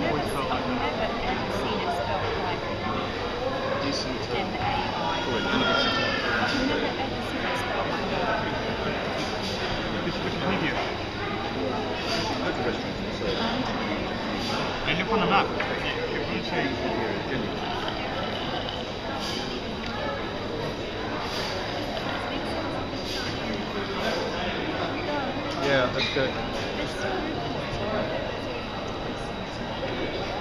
always felt like that. I've never ever seen it spelled like Decent. M-A-I. Oh, wait, I've never ever seen it spelled like that. Wikipedia. Loads of restaurants, so And look on the map. It won't change. here is genuine. Yeah, let's go. This